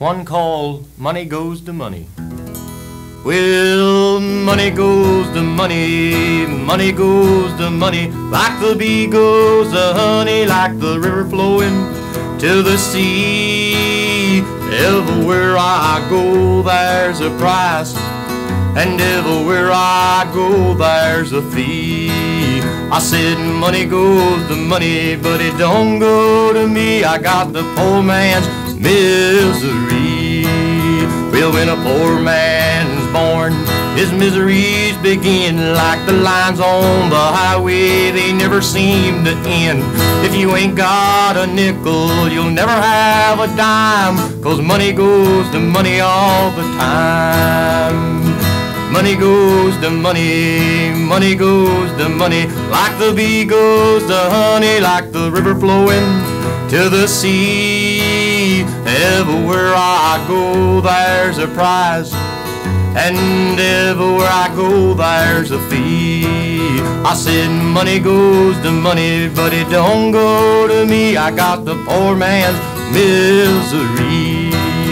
one called Money Goes to Money. Well, money goes to money, money goes to money, like the bee goes to honey, like the river flowing to the sea. Everywhere I go, there's a price, and everywhere I go, there's a fee. I said money goes to money, but it don't go to me. I got the poor man's misery. Well, when a poor man's born, his miseries begin like the lines on the highway. They never seem to end. If you ain't got a nickel, you'll never have a dime, 'cause money goes to money all the time. Money goes to money, money goes to money, like the bee goes to honey, like the river flowing to the sea. Everywhere I go, there's a prize, and everywhere I go, there's a fee. I said money goes to money, but it don't go to me. I got the poor man's misery.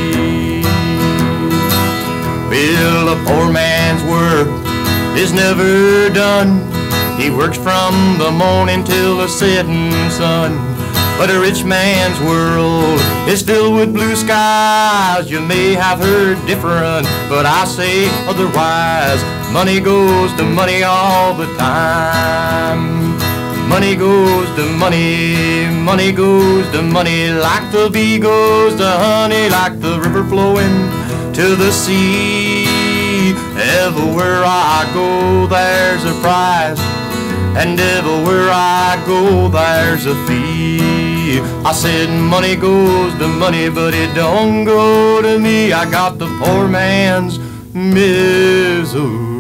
Well, a poor man's work is never done. He works from the morning till the setting sun. But a rich man's world is filled with blue skies. You may have heard different, but I say otherwise. Money goes to money all the time. Money goes to money, money goes to money, like the bee goes to honey, like the river flowing to the sea. Everywhere I go, there's a price, and everywhere I go, there's a fee. I said money goes to money, but it don't go to me. I got the poor man's misery.